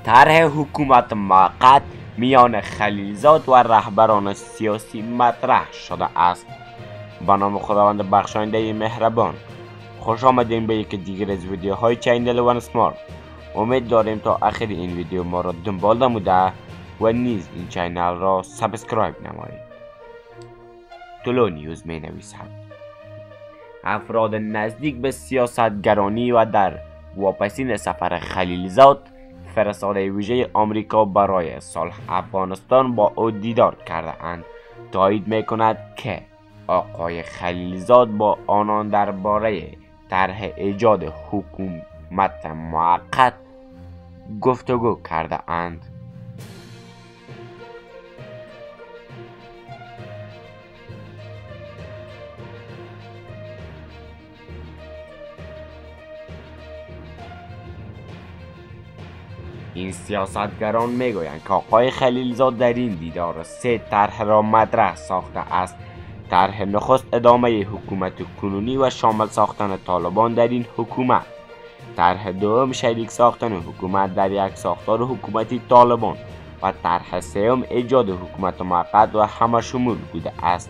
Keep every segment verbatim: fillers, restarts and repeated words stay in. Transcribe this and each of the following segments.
طرح حکومت موقت میان خلیلزاد و رهبران سیاسی مطرح شده است. با نام خداوند بخشاینده مهربان، خوش آمدین به یک دیگر از ویدیوهای چینل ون اسمارت. امید داریم تا آخر این ویدیو ما را دنبال نموده و نیز این چینل را سابسکرایب نمایید. طلوع نیوز می نویسد افراد نزدیک به سیاستگرانی و در واپسین سفر خلیلزاد فرستاده ویژه آمریکا برای صلح افغانستان با او دیدار کرده اند. تایید می کند که آقای خلیلزاد با آنان درباره طرح ایجاد حکومت موقت گفتگو کرده اند. این سیاستگران میگویند که آقای خلیلزاد در این دیدار سه طرح را مطرح ساخته است. طرح نخست ادامه حکومت کنونی و شامل ساختن طالبان در این حکومت. طرح دوم شریک ساختن حکومت در یک ساختار حکومتی طالبان و طرح سوم ایجاد حکومت موقت و همه شمول بوده است.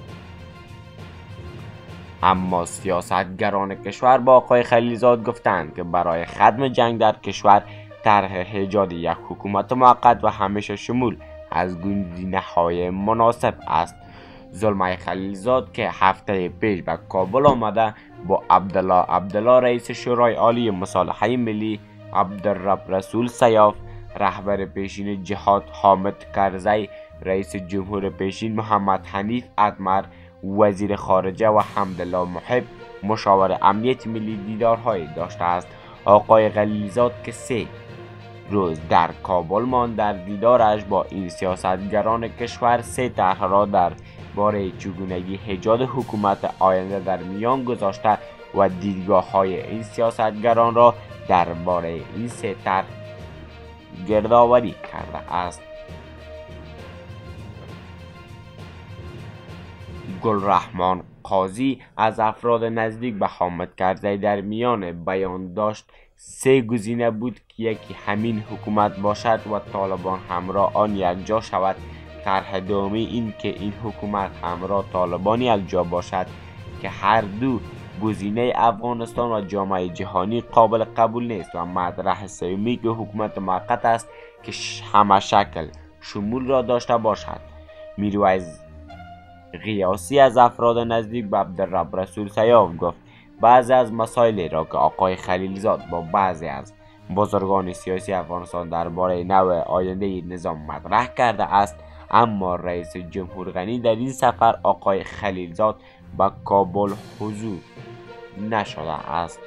اما سیاستگران کشور با آقای خلیلزاد گفتند که برای ختم جنگ در کشور طرح ایجاد یک حکومت موقت و همیشه شمول از گزینه‌های مناسب است. زلمه خلیلزاد که هفته پیش به کابل آمده با عبدالله عبدالله رئیس شورای عالی مصالحه ملی، عبدالرب رسول سیاف رهبر پیشین جهاد، حامد کرزی رئیس جمهور پیشین، محمد حنیف اتمر وزیر خارجه و حمدالله محب مشاور امنیت ملی دیدارهایی داشته است. آقای خلیلزاد که سه روز در کابل ماند در دیدارش با این سیاستگران کشور سه طرح را در باره چگونگی ایجاد حکومت آینده در میان گذاشته و دیدگاه های این سیاستگران را درباره این سه طرح گردآوری کرده است. گلرحمان قاضی از افراد نزدیک به حامد کرزی در میان بیان داشت سه گزینه بود که یکی همین حکومت باشد و طالبان همراه آن یکجا شود. طرح دومی این که این حکومت همراه طالبان یکجا باشد که هر دو گزینه افغانستان و جامعه جهانی قابل قبول نیست و مطرح سومی که حکومت موقت است که همه شکل شمول را داشته باشد. میرویس غیاسی از افراد نزدیک به عبدالرب رسول سیاف گفت بعضی از مسائلی را که آقای خلیلزاد با بعضی از بزرگان سیاسی افغانستان درباره نوع آینده نظام مطرح کرده است، اما رئیس جمهور غنی در این سفر آقای خلیلزاد به کابل حضور نشده است.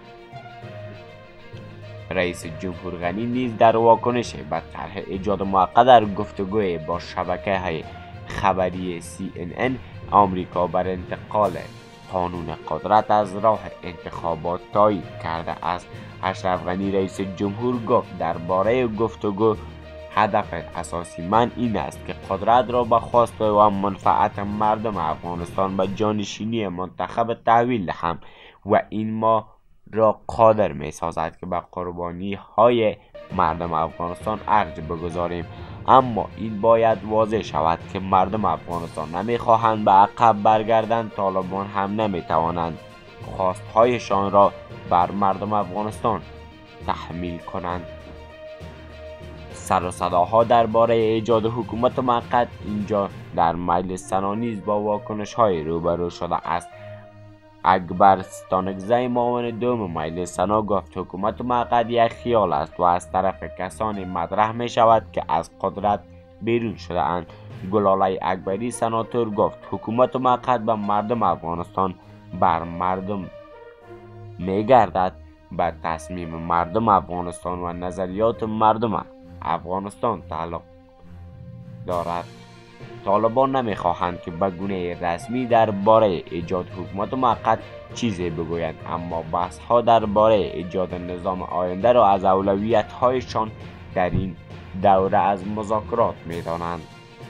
رئیس جمهور غنی نیز در واکنش به طرح ایجاد موقت در گفتگوی با شبکه های خبری سی ان ان آمریکا بر انتقال قانون قدرت از راه انتخابات تایید کرده است. اشرف غنی رئیس جمهور گفت درباره گفتگو هدف اساسی من این است که قدرت را به خواست و منفعت مردم افغانستان به جانشینی منتخب تحویل دهم و این ما را قادر می سازد که به قربانی های مردم افغانستان ارج بگذاریم. اما این باید واضح شود که مردم افغانستان نمی خواهند به عقب برگردند. طالبان هم نمی توانند خواستهایشان را بر مردم افغانستان تحمیل کنند. سر و صداها درباره ایجاد حکومت موقت اینجا در مجلس سنا نیز با واکنش های روبرو شده است. اکبر ستانکزی معاون دوم مجلس سنا گفت حکومت موقت یک خیال است و از طرف کسانی مطرح می شود که از قدرت بیرون شده اند. گلاله اکبری سناتور گفت حکومت موقت به مردم افغانستان بر مردم می گردد، به تصمیم مردم افغانستان و نظریات مردم افغانستان تعلق دارد. طالبان نمیخواهند که به گونه رسمی درباره ایجاد حکومت موقت چیزی بگویند، اما بحث ها درباره ایجاد نظام آینده را از اولویت هایشان در این دوره از مذاکرات میدانند.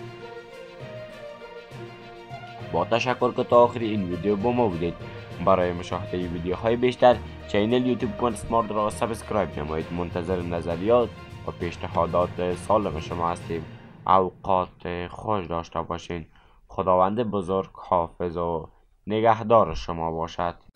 با تشکر که تا آخر این ویدیو با ما بودید. برای مشاهده ویدیوهای بیشتر چینل یوتیوب ون اسمارت را سابسکرایب نمایید. منتظر نظریات و پیشنهادات سالم شما هستیم. اوقات خوش داشته باشین. خداوند بزرگ حافظ و نگهدار شما باشد.